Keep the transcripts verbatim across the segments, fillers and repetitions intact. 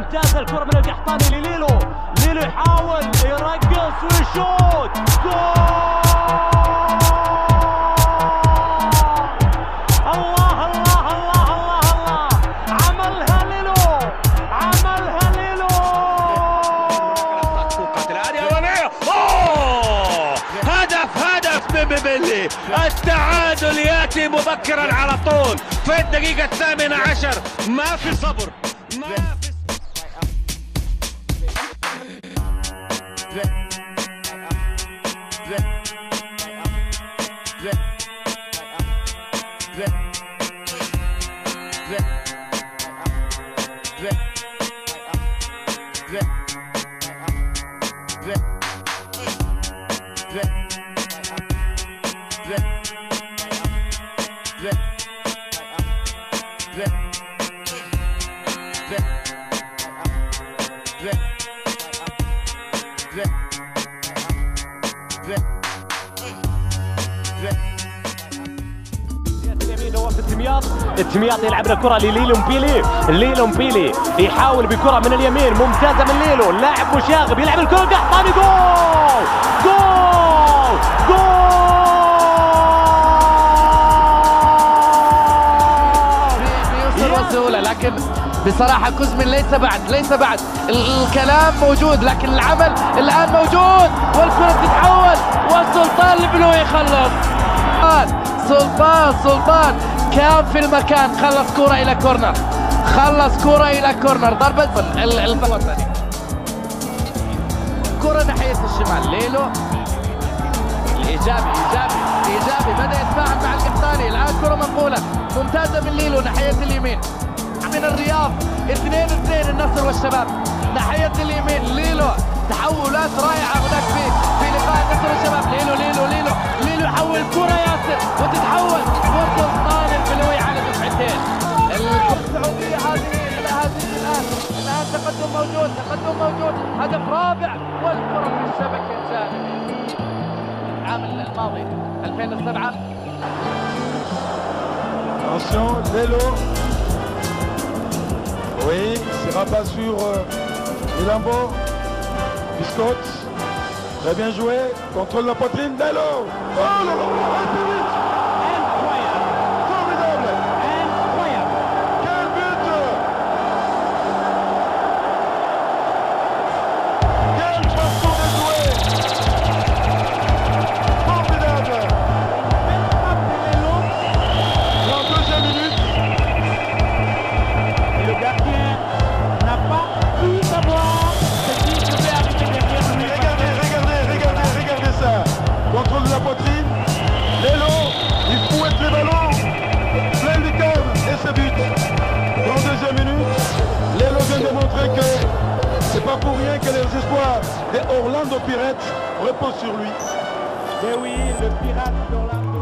ممتازة الكرة من القحطاني لليلو، ليلو يحاول يرقص ويشوت، جول! الله الله الله الله الله، عملها ليلو، عملها ليلو. اوه هدف هدف من بيبلي، التعادل ياتي مبكرا على طول في الدقيقة الثامنة عشر، ما في صبر، ما في التمياط التمياط يلعب الكرة لليلو مبيلي، ليلو مبيلي يحاول بكرة من اليمين ممتازة من ليلو، اللاعب مشاغب يلعب الكرة قحطاني، جول جول جول بيوصل رسولة، لكن بصراحة كوزمين ليس بعد ليس بعد الكلام موجود، لكن العمل الآن موجود، والكرة تتحول والسلطان البلوي يخلص. سلطان سلطان كان في المكان، خلص كرة إلى كورنر، خلص كرة إلى كورنر، ضربة الوطني، كرة ناحية الشمال، ليلو إيجابي إيجابي إيجابي، بدأ يتفاعل مع القحطاني، الآن كرة منقولة ممتازة من ليلو ناحية اليمين من الرياض، اثنين اثنين النصر والشباب ناحية اليمين، ليلو تحولات رائعة هناك في في لقاء النصر والشباب، ليلو ليلو ليلو ليلو يحول كرة ياسر وتتحول، وسلطان البلوي على دفعتين. السعودية هذه إلى هذه الآن، الآن تقدم موجود تقدم موجود، هدف رابع والكرة في الشبكة الجانبية. العام الماضي ألفين وسبعة. Attention, Lelo. Oui, c'est rabat sur euh, Milambo. Biscotte. Très bien joué. Contrôle la poitrine. Lelo. Oh là là. Incroyable, Formidable. incroyable. Quel but. Quelle façon de jouer. Formidable. La deuxième minute. Et le gardien n'a pas pu savoir ce qui devait arriver derrière lui. Regardez, regardez, regardez, regardez ça. Contrôle de la poitrine. Lelo, il fouette les ballons. Plein du câble et ce but. Dans la deuxième minute, Lelo vient de montrer que c'est pas pour rien que les espoirs des Orlando Pirates reposent sur lui. Mais oui, le pirate d'Orlando.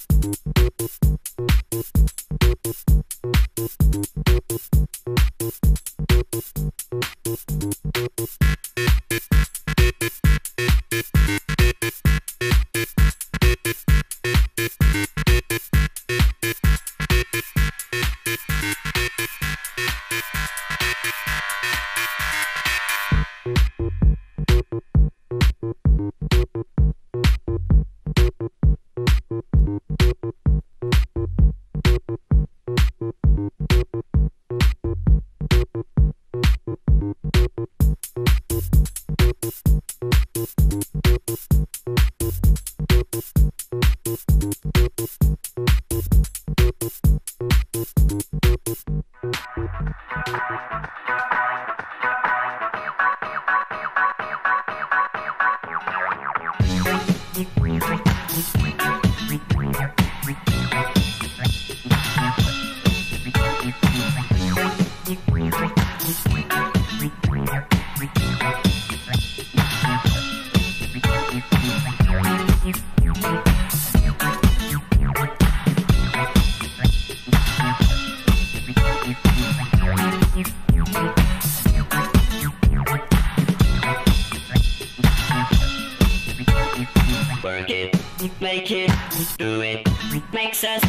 Work it, make it, do it, makes us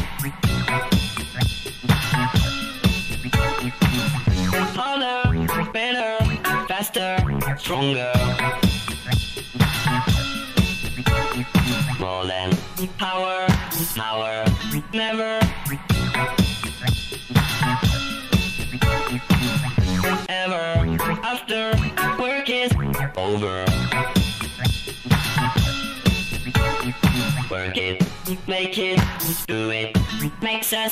harder, better, faster, stronger. More than power, power, never ever after work is over. Work it, make it, do it, makes us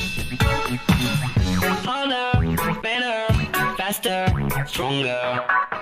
harder, better, faster, stronger.